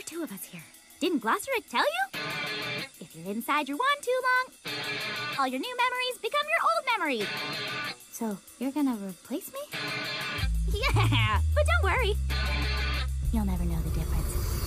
two of us here. Didn't Glossaric tell you? If you're inside your wand too long, all your new memories become your old memories. So, you're gonna replace me? Yeah, but don't worry. You'll never know the difference.